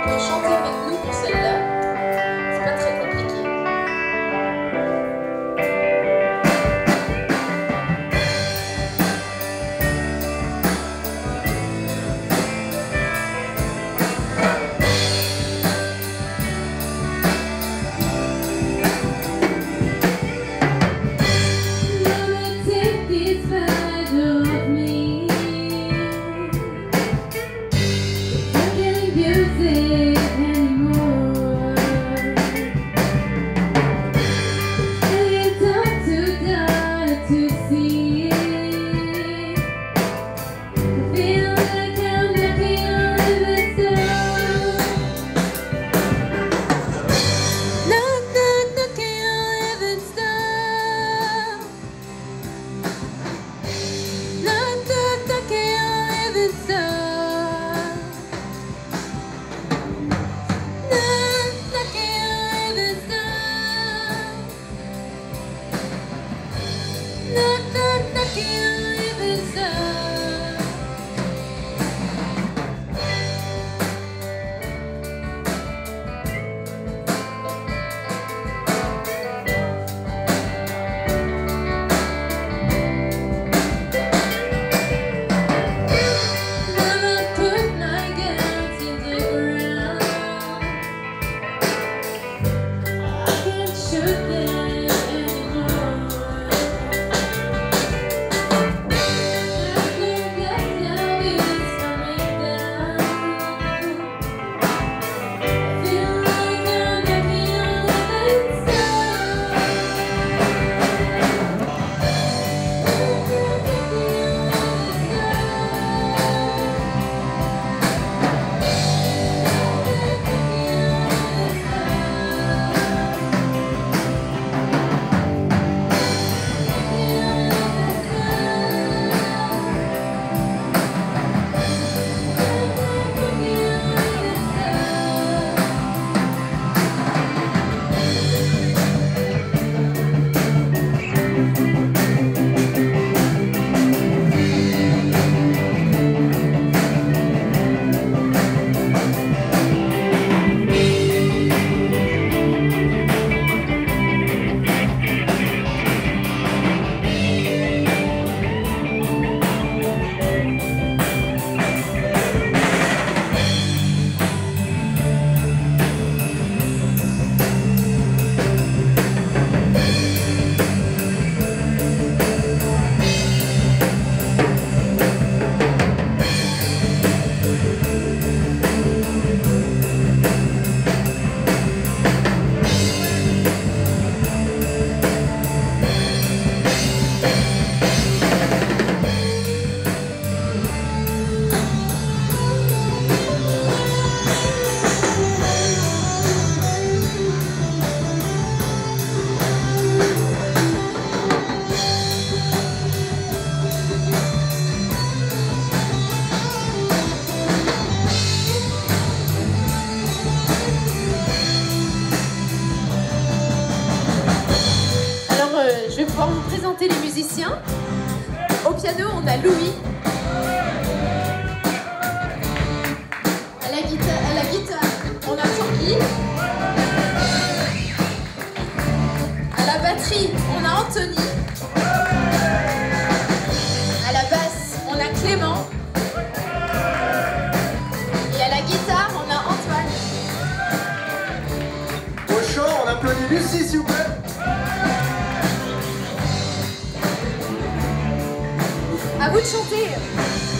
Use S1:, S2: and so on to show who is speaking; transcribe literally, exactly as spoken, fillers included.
S1: Chantez avec nous pour celle-là, c'est pas très compliqué. Je vais pouvoir vous présenter les musiciens. Au piano, on a Louis. À la guitare, à la guitare on a Tanguy. À la batterie, on a Anthony. À la basse, on a Clément. Et à la guitare, on a Antoine.
S2: Au chant, on applaudit Lucie, s'il vous plaît.
S1: À vous de chanter.